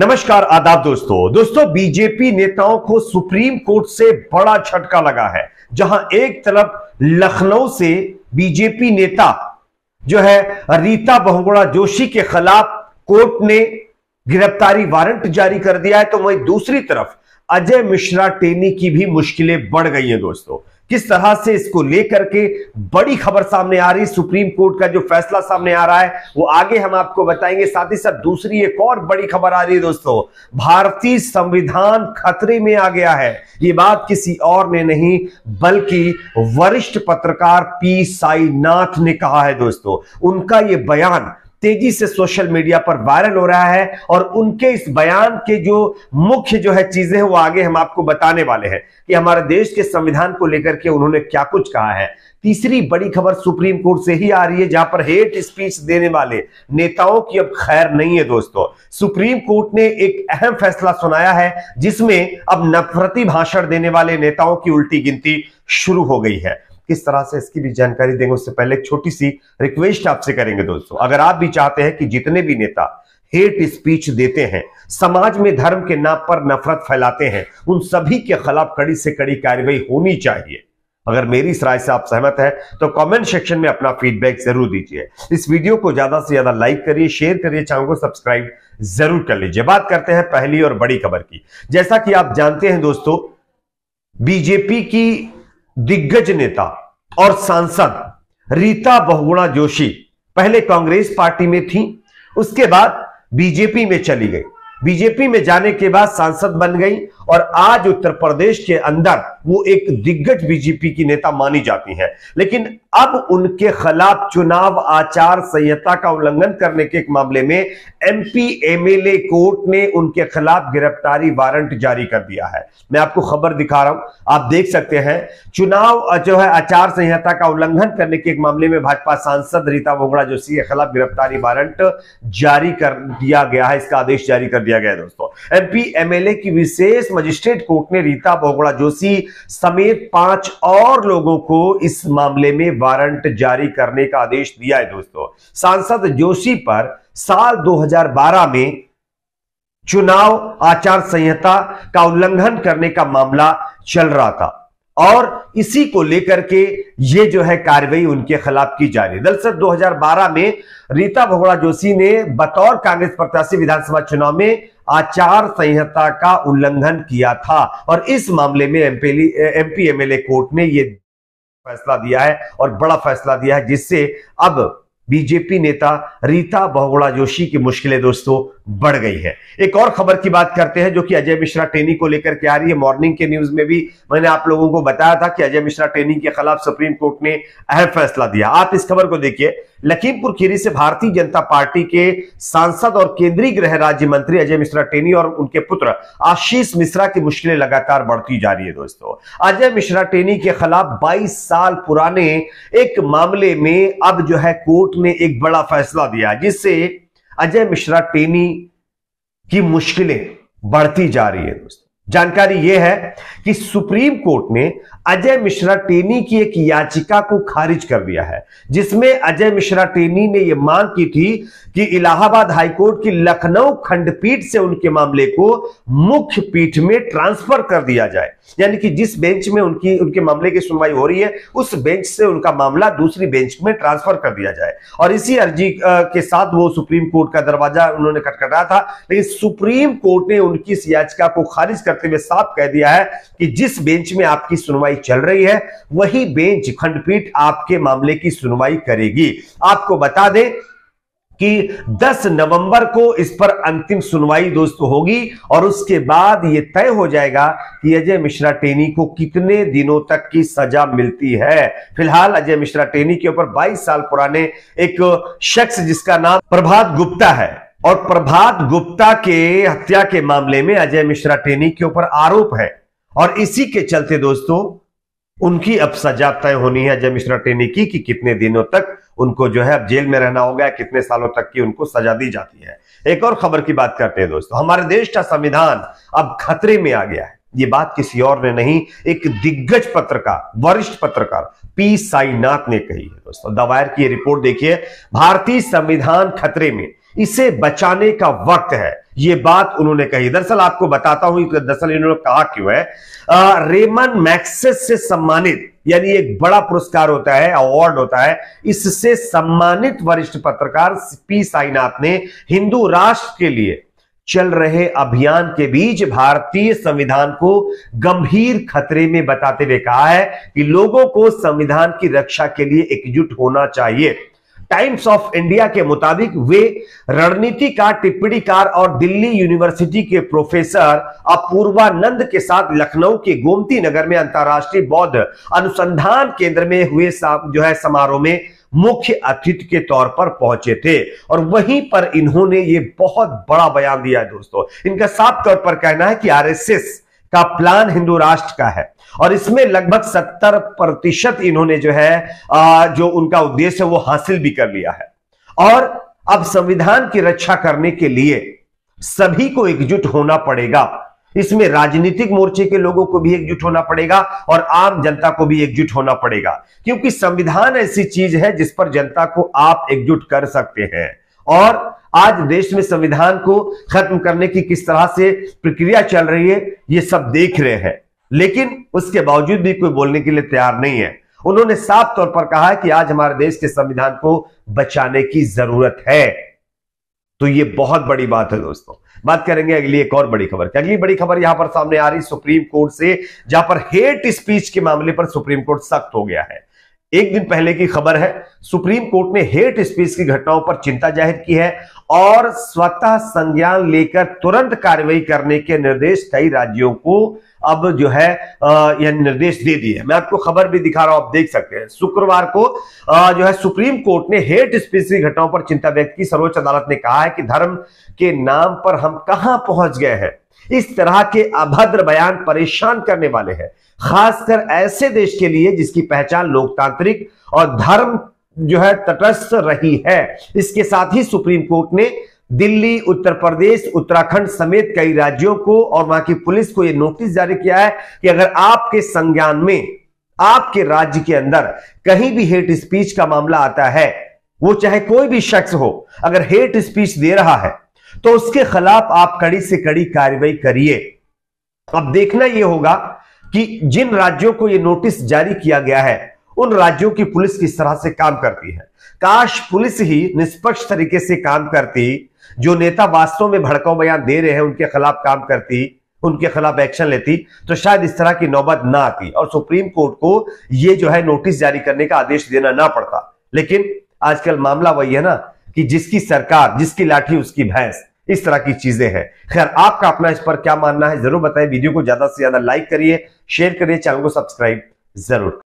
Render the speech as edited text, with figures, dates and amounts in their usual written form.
नमस्कार, आदाब दोस्तों बीजेपी नेताओं को सुप्रीम कोर्ट से बड़ा झटका लगा है। जहां एक तरफ लखनऊ से बीजेपी नेता जो है रीता बहुगुणा जोशी के खिलाफ कोर्ट ने गिरफ्तारी वारंट जारी कर दिया है, तो वहीं दूसरी तरफ अजय मिश्रा टेनी की भी मुश्किलें बढ़ गई हैं। दोस्तों, किस तरह से इसको लेकर के बड़ी खबर सामने आ रही, सुप्रीम कोर्ट का जो फैसला सामने आ रहा है वो आगे हम आपको बताएंगे। साथ ही साथ दूसरी एक और बड़ी खबर आ रही है दोस्तों, भारतीय संविधान खतरे में आ गया है। ये बात किसी और ने नहीं बल्कि वरिष्ठ पत्रकार पी साईनाथ ने कहा है। दोस्तों, उनका ये बयान तेजी से सोशल मीडिया पर वायरल हो रहा है और उनके इस बयान के जो मुख्य चीजें हैं वो आगे हम आपको बताने वाले हैं कि हमारे देश के संविधान को लेकर के उन्होंने क्या कुछ कहा है। तीसरी बड़ी खबर सुप्रीम कोर्ट से ही आ रही है, जहां पर हेट स्पीच देने वाले नेताओं की अब खैर नहीं है। दोस्तों, सुप्रीम कोर्ट ने एक अहम फैसला सुनाया है जिसमें अब नफरती भाषण देने वाले नेताओं की उल्टी गिनती शुरू हो गई है। किस तरह से इसकी भी जानकारी देंगे उससे पहले एक छोटी सी रिक्वेस्ट आपसे करेंगे। दोस्तों, अगर आप भी चाहते हैं कि जितने भी नेता हेट स्पीच देते हैं, समाज में धर्म के नाम पर नफरत फैलाते हैं, उन सभी के खिलाफ कड़ी से कड़ी कार्रवाई होनी चाहिए। अगर मेरी इस राय से आप सहमत हैं तो कमेंट सेक्शन में अपना फीडबैक जरूर दीजिए। इस वीडियो को ज्यादा से ज्यादा लाइक करिए, शेयर करिए, चैनल को सब्सक्राइब जरूर कर लीजिए। बात करते हैं पहली और बड़ी खबर की। जैसा कि आप जानते हैं दोस्तों, बीजेपी की दिग्गज नेता और सांसद रीता बहुगुणा जोशी पहले कांग्रेस पार्टी में थी, उसके बाद बीजेपी में चली गई। बीजेपी में जाने के बाद सांसद बन गई और आज उत्तर प्रदेश के अंदर वो एक दिग्गज बीजेपी की नेता मानी जाती हैं। लेकिन अब उनके खिलाफ चुनाव आचार संहिता का उल्लंघन करने के एक मामले में एमपी एमएलए कोर्ट ने उनके खिलाफ गिरफ्तारी वारंट जारी कर दिया है। मैं आपको खबर दिखा रहा हूं, आप देख सकते हैं। चुनाव आचार संहिता का उल्लंघन करने के एक मामले में भाजपा सांसद रीता बहुगुणा जोशी के खिलाफ गिरफ्तारी वारंट जारी कर दिया गया है। इसका आदेश जारी कर दिया गया है। दोस्तों, एमपी एमएलए की विशेष मजिस्ट्रेट कोर्ट ने रीता बहुगुणा जोशी समेत 5 और लोगों को इस मामले में वारंट जारी करने का आदेश दिया है। दोस्तों, सांसद जोशी पर साल 2012 में चुनाव आचार संहिता का उल्लंघन करने का मामला चल रहा था और इसी को लेकर के ये कार्रवाई उनके खिलाफ की जा रही है। दरअसल 2012 में रीता बहुगुणा जोशी ने बतौर कांग्रेस प्रत्याशी विधानसभा चुनाव में आचार संहिता का उल्लंघन किया था और इस मामले में एमपी एमएलए कोर्ट ने ये फैसला दिया है और बड़ा फैसला दिया है, जिससे अब बीजेपी नेता रीता बहुगुणा जोशी की मुश्किलें दोस्तों बढ़ गई है। एक और खबर की बात करते हैं जो कि अजय मिश्रा टेनी को लेकर के आ रही है। मॉर्निंग के न्यूज में भी मैंने आप लोगों को बताया था कि अजय मिश्रा टेनी के खिलाफ सुप्रीम कोर्ट ने अहम फैसला दिया। आप इस खबर को देखिए। लखीमपुर खीरी से भारतीय जनता पार्टी के सांसद और केंद्रीय गृह राज्य मंत्री अजय मिश्रा टेनी और उनके पुत्र आशीष मिश्रा की मुश्किलें लगातार बढ़ती जा रही है। दोस्तों, अजय मिश्रा टेनी के खिलाफ 22 साल पुराने एक मामले में अब कोर्ट ने एक बड़ा फैसला दिया, जिससे अजय मिश्रा टेनी की मुश्किलें बढ़ती जा रही है। दोस्तों, जानकारी यह है कि सुप्रीम कोर्ट ने अजय मिश्रा टेनी की एक याचिका को खारिज कर दिया है, जिसमें अजय मिश्रा टेनी ने यह मांग की थी कि इलाहाबाद हाईकोर्ट की लखनऊ खंडपीठ से उनके मामले को मुख्य पीठ में ट्रांसफर कर दिया जाए। यानी कि जिस बेंच में उनके मामले की सुनवाई हो रही है, उस बेंच से उनका मामला दूसरी बेंच में ट्रांसफर कर दिया जाए। और इसी अर्जी के साथ वो सुप्रीम कोर्ट का दरवाजा उन्होंने खटखटाया था, लेकिन सुप्रीम कोर्ट ने उनकी इस याचिका को खारिज करते हुए साफ कह दिया है कि जिस बेंच में आपकी सुनवाई चल रही है वही बेंच खंडपीठ आपके मामले की सुनवाई करेगी। आपको बता दें कि 10 नवंबर को इस पर अंतिम सुनवाई दोस्तों होगी और उसके बाद यह तय हो जाएगा कि अजय मिश्रा टेनी को कितने दिनों तक की सजा मिलती है। फिलहाल अजय मिश्रा टेनी के ऊपर 22 साल पुराने एक शख्स जिसका नाम प्रभात गुप्ता है और प्रभात गुप्ता के हत्या के मामले में अजय मिश्रा टेनी के ऊपर आरोप है और इसी के चलते दोस्तों उनकी अब सजा तय होनी है अजय मिश्रा टेनी की कि कितने दिनों तक उनको अब जेल में रहना होगा, कितने सालों तक की उनको सजा दी जाती है। एक और खबर की बात करते हैं दोस्तों, हमारे देश का संविधान अब खतरे में आ गया है। ये बात किसी और ने नहीं, एक दिग्गज पत्रकार, वरिष्ठ पत्रकार पी साईनाथ ने कही है। दोस्तों, द वायर की रिपोर्ट देखिए, भारतीय संविधान खतरे में, इसे बचाने का वक्त है। यह बात उन्होंने कही। दरअसल आपको बताता हूं, दरअसल इन्होंने कहा क्यों है। रेमन मैग्सेसे से सम्मानित, यानी एक बड़ा पुरस्कार होता है, अवार्ड होता है, इससे सम्मानित वरिष्ठ पत्रकार पी साईनाथ ने हिंदू राष्ट्र के लिए चल रहे अभियान के बीच भारतीय संविधान को गंभीर खतरे में बताते हुए कहा है कि लोगों को संविधान की रक्षा के लिए एकजुट होना चाहिए। टाइम्स ऑफ इंडिया के मुताबिक वे रणनीतिकार, टिप्पणीकार और दिल्ली यूनिवर्सिटी के प्रोफेसर अपूर्वानंद के साथ लखनऊ के गोमती नगर में अंतर्राष्ट्रीय बौद्ध अनुसंधान केंद्र में हुए समारोह में मुख्य अतिथि के तौर पर पहुंचे थे और वहीं पर इन्होंने ये बहुत बड़ा बयान दिया है। दोस्तों, इनका साफ तौर पर कहना है कि आरएसएस का प्लान हिंदू राष्ट्र का है और इसमें लगभग 70% इन्होंने जो उनका उद्देश्य है वो हासिल भी कर लिया है। और अब संविधान की रक्षा करने के लिए सभी को एकजुट होना पड़ेगा। इसमें राजनीतिक मोर्चे के लोगों को भी एकजुट होना पड़ेगा और आम जनता को भी एकजुट होना पड़ेगा, क्योंकि संविधान ऐसी चीज है जिस पर जनता को आप एकजुट कर सकते हैं। और आज देश में संविधान को खत्म करने की किस तरह से प्रक्रिया चल रही है ये सब देख रहे हैं, लेकिन उसके बावजूद भी कोई बोलने के लिए तैयार नहीं है। उन्होंने साफ तौर पर कहा है कि आज हमारे देश के संविधान को बचाने की जरूरत है। तो ये बहुत बड़ी बात है। दोस्तों, बात करेंगे अगली एक और बड़ी खबर की। अगली बड़ी खबर यहां पर सामने आ रही सुप्रीम कोर्ट से, जहां पर हेट स्पीच के मामले पर सुप्रीम कोर्ट सख्त हो गया है। एक दिन पहले की खबर है, सुप्रीम कोर्ट ने हेट स्पीच की घटनाओं पर चिंता जाहिर की है और स्वतः संज्ञान लेकर तुरंत कार्रवाई करने के निर्देश कई राज्यों को अब यह निर्देश दे दिए। मैं आपको खबर भी दिखा रहा हूं, आप देख सकते हैं। शुक्रवार को सुप्रीम कोर्ट ने हेट स्पीच की घटनाओं पर चिंता व्यक्त की। सर्वोच्च अदालत ने कहा है कि धर्म के नाम पर हम कहां पहुंच गए हैं। इस तरह के अभद्र बयान परेशान करने वाले हैं, खासकर ऐसे देश के लिए जिसकी पहचान लोकतांत्रिक और धर्म तटस्थ रही है। इसके साथ ही सुप्रीम कोर्ट ने दिल्ली, उत्तर प्रदेश, उत्तराखंड समेत कई राज्यों को और वहां की पुलिस को यह नोटिस जारी किया है कि अगर आपके संज्ञान में आपके राज्य के अंदर कहीं भी हेट स्पीच का मामला आता है, वो चाहे कोई भी शख्स हो, अगर हेट स्पीच दे रहा है तो उसके खिलाफ आप कड़ी से कड़ी कार्रवाई करिए। अब देखना यह होगा कि जिन राज्यों को यह नोटिस जारी किया गया है उन राज्यों की पुलिस किस तरह से काम करती है। काश पुलिस ही निष्पक्ष तरीके से काम करती, जो नेता वास्तव में भड़काऊ बयान दे रहे हैं उनके खिलाफ काम करती, उनके खिलाफ एक्शन लेती, तो शायद इस तरह की नौबत ना आती और सुप्रीम कोर्ट को ये नोटिस जारी करने का आदेश देना ना पड़ता। लेकिन आजकल मामला वही है ना कि जिसकी सरकार, जिसकी लाठी उसकी भैंस, इस तरह की चीजें हैं। खैर, आपका अपना इस पर क्या मानना है जरूर बताएं। वीडियो को ज्यादा से ज्यादा लाइक करिए, शेयर करिए, चैनल को सब्सक्राइब जरूर।